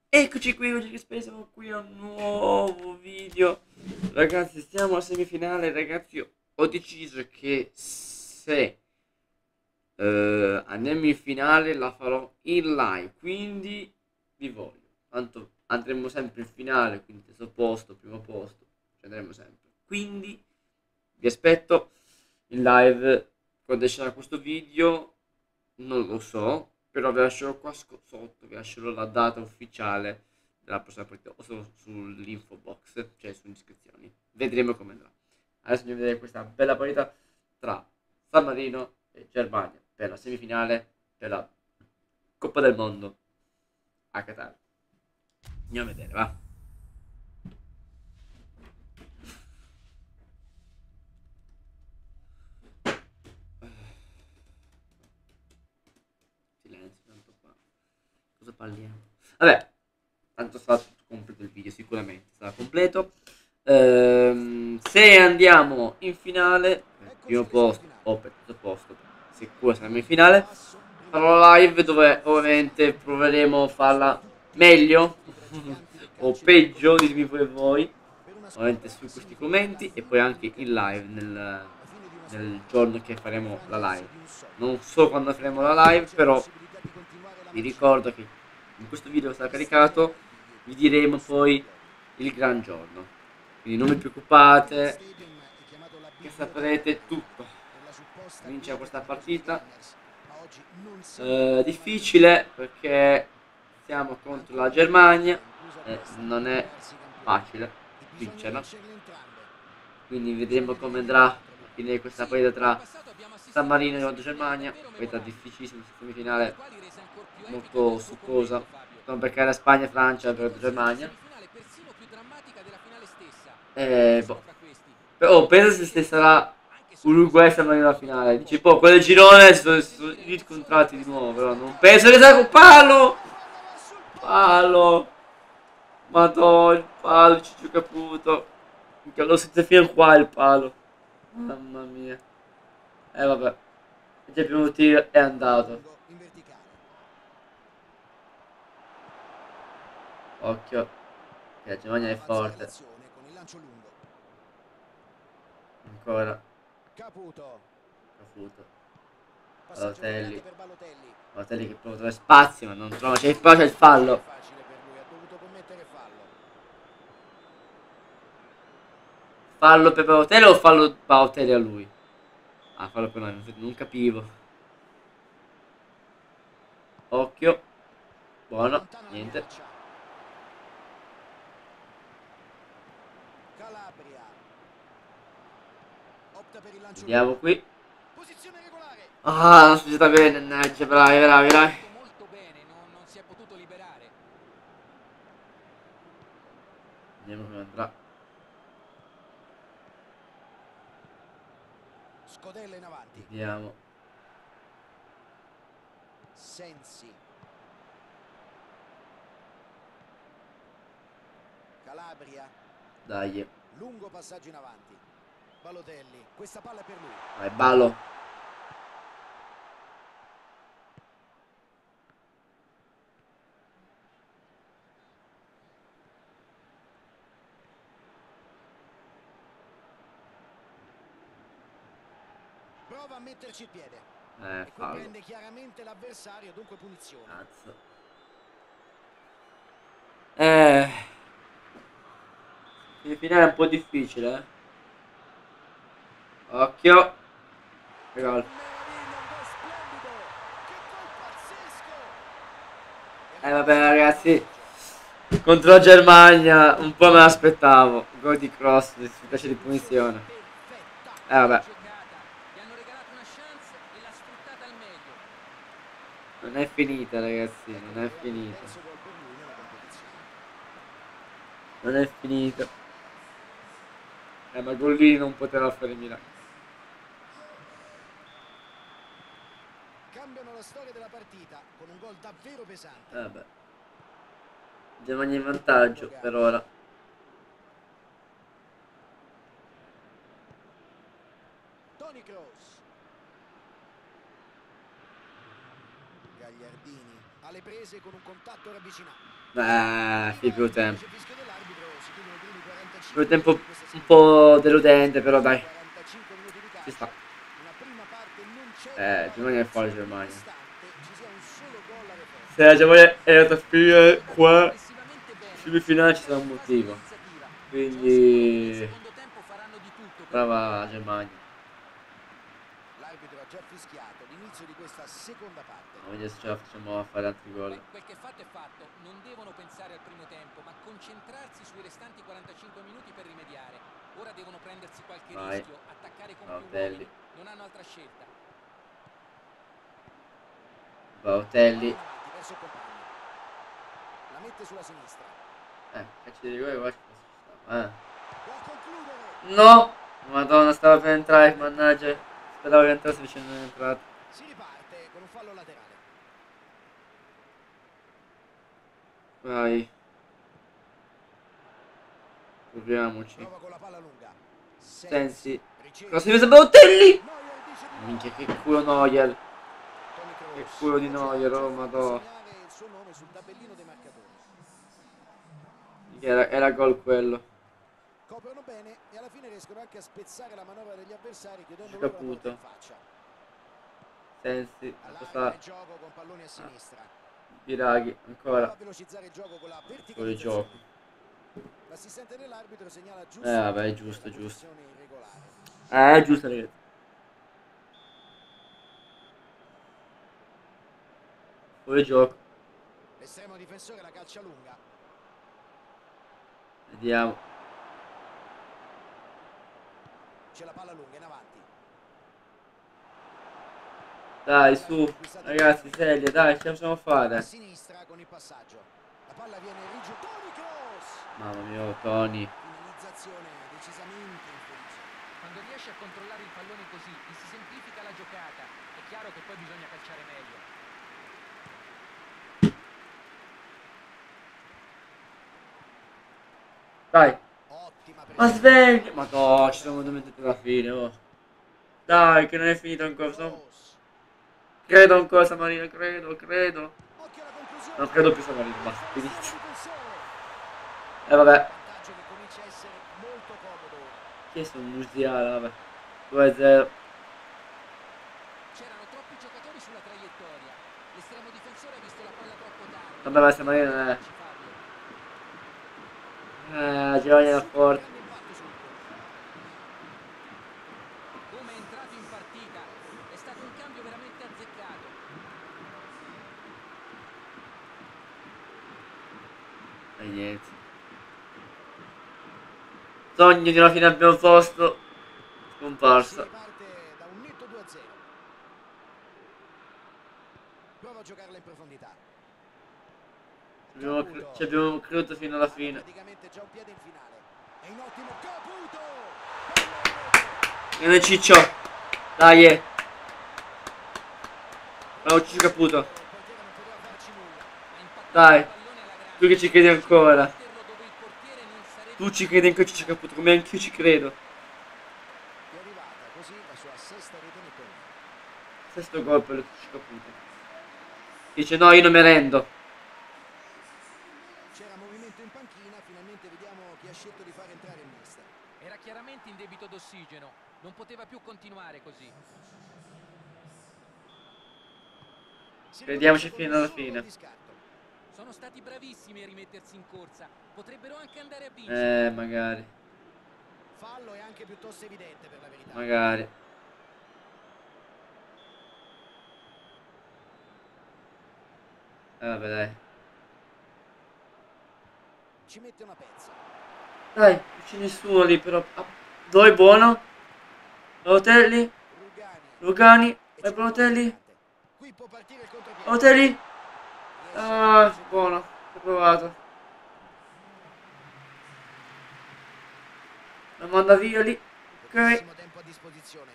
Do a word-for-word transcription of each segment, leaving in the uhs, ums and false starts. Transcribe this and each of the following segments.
Eccoci qui, oggi che spero siamo qui a un nuovo video. Ragazzi, stiamo alla semifinale, ragazzi. Ho deciso che se eh, andiamo in finale la farò in live, quindi vi voglio. Tanto andremo sempre in finale, quindi terzo posto, primo posto, ci andremo sempre. Quindi vi aspetto in live quando escerà questo video, non lo so, però vi lascerò qua sotto, vi lascerò la data ufficiale della prossima partita o solo sull'info box, cioè sulle iscrizioni. Vedremo come andrà. Adesso andiamo a vedere questa bella partita tra San Marino e Germania per la semifinale per la Coppa del Mondo a Qatar. Andiamo a vedere, va. Silenzio, tanto qua. Cosa parliamo? Vabbè, tanto sarà tutto completo il video, sicuramente sarà completo. Ehm, se andiamo in finale, per primo posto o per terzo posto, sicuro saremo in finale. Farò la live dove ovviamente proveremo a farla meglio o peggio, ditemi pure voi, ovviamente su questi commenti e poi anche in live nel, nel giorno che faremo la live. Non so quando faremo la live, però vi ricordo che in questo video sarà caricato, vi diremo poi il gran giorno. Quindi non vi preoccupate, che saprete tutto. Vince questa partita. Eh, difficile perché siamo contro la Germania, eh, non è facile vincerla. Quindi vedremo come andrà a finire questa partita tra San Marino e contro Germania. Partita difficilissima, semifinale molto succosa. Non perché la Spagna e Francia per Germania. Eh, boh. Però penso se sarà Uruguay San Marino alla finale. Dici, boh, quel girone si sono, si sono riscontrati di nuovo, però non penso che sia un palo! Palo! Madonna, il palo, Ciccio Caputo. Minchia, lo sente fino qua il palo. Mamma mia. Eh vabbè. Già il primo tiro è andato. Occhio. Che la Germania è forte. Ancora. Caputo. Balotelli. Balotelli che prova a trovare spazio, ma non trova. C'è il fallo, c'è il fallo. Fallo per Balotelli o fallo Balotelli a lui? Ah, fallo per noi, non capivo. Occhio. Buono, niente. Vediamo qui. Ah, non si sta bene, mannaggia, bravi, bravi, bravi. Vediamo come andrà. Scodella in avanti. Vediamo. Sensi. Calabria. Dai. Lungo passaggio in avanti. Balotelli. Questa palla è per lui. Vai, ballo. Prova a metterci il piede. Eh, E qui fallo. prende chiaramente l'avversario, dunque punizione. Cazzo. Eh. Il finale è un po' difficile, eh. Occhio. Gol. Eh vabbè ragazzi. Contro la Germania un po' me l'aspettavo. Gol di cross, di specie di punizione. Eh vabbè. Non è finita ragazzi, non è finita. Non è finita. Eh ma Gollini non poteva fare miracoli. Cambiano la storia della partita con un gol davvero pesante. Eh vabbè. Germania in vantaggio per ora. Toni Kroos. Gagliardini alle prese inglese con un contatto ravvicinato. Eh, sì, più tempo. Invece fischio dell'arbitro, si chiudono i primi quarantacinque Più tempo minuti di questa un seconda po' parte. deludente, però dai. quarantacinque minuti di Ci calcio. sta. Una prima parte non certo Eh, Germania è fuori maleducazione, Germania. nonostante ci sia un solo gol alle Se la porte. Germania era da finire qua, Complessivamente bene, semifinale ci sono sarà un stati in fase di motivo. iniziativa. Sono sicuro che nel Quindi, secondo tempo faranno di tutto per brava rimontarla. la Germania. L'arbitro ha già fischiato l'inizio di questa seconda parte. Vediamo vedere se ce la facciamo a fare altri gol. Beh, quel che fatto è fatto, non devono pensare al primo tempo, ma concentrarsi sui restanti quarantacinque minuti per rimediare. Ora devono prendersi qualche Vai. rischio, attaccare con più Balotelli. uomini, non hanno altra scelta. Balotelli. Palla in avanti verso il compagno. La mette sulla sinistra. Eh, calcio di rigore qua ci stava. Eh. Può concludere. No! Madonna, stava per entrare, mannaggia. Speravo che entrasse invece non è entrato. Si riparte con un fallo laterale. Vai. Proviamoci. Prova con la palla lunga. Sensi. Riceve. Cross di Balotelli! Neuer dice di no. Minchia, che culo Neuer. Toni Kroos. Che culo di Oggi Neuer, ha oh fatto madò. segnare il suo nome sul tabellino dei marcatori. Era, era gol quello. Coprono bene e alla fine riescono anche a spezzare la manovra degli avversari chiudendo Ci loro la porta caputo. in faccia. Sensi. Allarga Cosa? il gioco con palloni a sinistra. Biraghi, Prova ancora. a velocizzare il gioco con la Fuori verticalizzazione. gioco. L'assistente dell'arbitro segnala giusto Eh vabbè, è per giusto, la giusto. posizione irregolare. Eh, è giusto ragazzi. Fuori gioco. L'estremo difensore la calcia lunga. Vediamo. C'è la palla lunga in avanti. Dai, su. Ragazzi, seria, dai, ce la possiamo A fare. sinistra con il passaggio. La palla viene rigida. Toni Kroos. Mamma mia, Tony. Finalizzazione decisamente infelice. Quando riesci a controllare il pallone così e si semplifica la giocata, è chiaro che poi bisogna calciare meglio. Dai. Ottima Ma presa. svegli. Ma no, ci siamo veramente alla fine, oh. Dai, che non è finito ancora. Sono... Kroos. Credo ancora Samarino, credo, credo. Occhio alla conclusione. Non credo più Samarino, basta, finito. Difensore. Eh vabbè. Vantaggio che comincia a essere molto comodo. Chi è sto musiale, vabbè. due a zero. C'erano troppi giocatori sulla traiettoria. L'estremo difensore ha visto la palla troppo tardi. Vabbè, ma Samarino non è. Eh, Giovanni da forte. Grande impatto sul colpo. Come è entrato in partita, è stato un cambio veramente azzeccato. E niente. Sogno di una fine abbiamo posto. Si Scomparsa. riparte da un netto due a zero. Prova a giocarla in profondità. Ci abbiamo, cre- ci abbiamo creduto fino alla Ha fine. praticamente già un piede in finale. È in ottimo Caputo. Grande Ciccio. Dai. eh. Bravo Ciccio Caputo. Il portiere non poteva farci nulla. Ha impattato Dai. il pallone alla grande. Tu che ci credi ancora. Metterlo dove il portiere non sarebbe Tu ci credi in Ciccio Caputo come anch'io ci credo. È arrivata così la sua sesta rete nel torneo. Sesto gol per il Ciccio Caputo. Dice no, io non mi rendo. C'era movimento in panchina, finalmente vediamo chi ha scelto di far entrare il mister. Era chiaramente in debito d'ossigeno, non poteva più continuare così. Si Vediamoci ricomincia con fino un alla solo fine. gol di scarto. Sono stati bravissimi a rimettersi in corsa, potrebbero anche andare a vincere. Eh, magari. Fallo è anche piuttosto evidente per la verità. Magari. Eh, vabbè, dai. Ci mette una pezza. Dai, non c'è nessuno lì, però. Ah, dove è buono? Balotelli? Rugani. Lugani? E Vai c'è un Balotelli? attaccante. Qui può partire il contropiede. Balotelli? Riesce Ah, a intercettare. buono. Ho provato. La manda via lì. Ok. Pochissimo tempo a disposizione.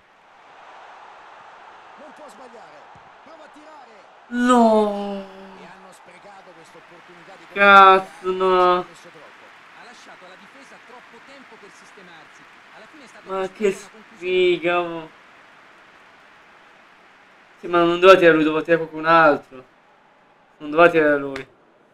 Non può sbagliare. Prova a tirare. No. E hanno sprecato questa opportunità di Cazzo, no. messo troppo. Ha lasciato alla difesa troppo tempo per sistemarsi. Alla fine è stato Ma costretto che a una conclusione. sfiga, mo. Sì, ma non doveva tirare lui, doveva tirare qualcun altro. Non doveva tirare lui.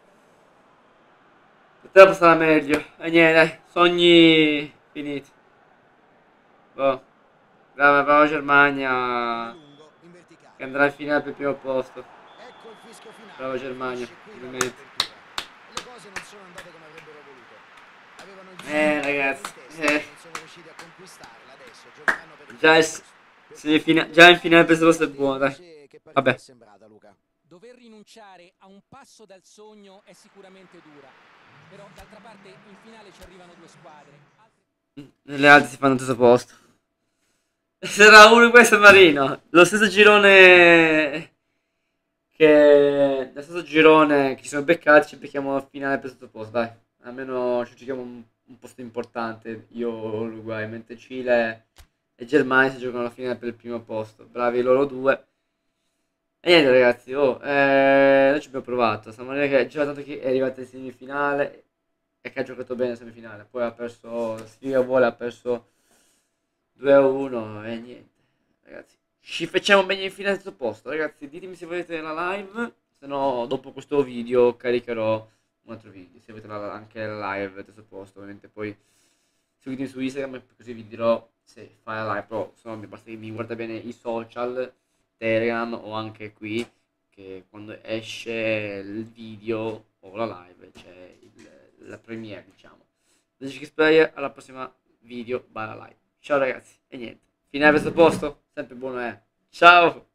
Poteva passare meglio. E niente, dai, sogni finiti. Boh. Brava, brava Pallone Germania. lungo in verticale. Che andrà in finale per il primo posto. Ecco il fischio finale. Brava Germania, Finisce qui la complimenti. riapertura. E le cose non sono andate come avrebbero voluto. Avevano il Eh vincolo in ragazzi, testa, eh. non sono riusciti a conquistarla. Adesso giocheranno per il Già, primo è, posto. Per semifina- quanto già in finale riguarda per i rosso è buono, dai. invece, che partita è Vabbè. sembrata, Luca? Dover rinunciare a un passo dal sogno è sicuramente dura, però d'altra parte in finale ci arrivano due squadre. Altre... Nelle altre si fanno il terzo posto. Sarà Uruguay e San Marino. Lo stesso girone che... Lo stesso girone che ci siamo beccati, ci becchiamo a finale per sottoposto, dai. Almeno ci giochiamo un, un posto importante, io Uruguay, mentre Cile e Germania si giocano alla finale per il primo posto. Bravi loro due. E niente ragazzi, oh, eh, noi ci abbiamo provato. San Marino che già tanto che è arrivata in semifinale e che ha giocato bene in semifinale. Poi ha perso, sfiga vuole, ha perso due a uno e niente. Ragazzi, ci facciamo bene in finale terzo posto. Ragazzi, ditemi se volete la live, se no dopo questo video caricherò un altro video. Se volete la- anche la live terzo posto, ovviamente poi seguitemi su Instagram così vi dirò se fai la live. Però se no mi basta che mi guarda bene i social, Telegram o anche qui, che quando esce il video o la live c'è il- la premiere, diciamo. Invece che spero alla prossima video, bye la live. Ciao ragazzi, e niente. Finale questo posto, sempre buono è. Ciao!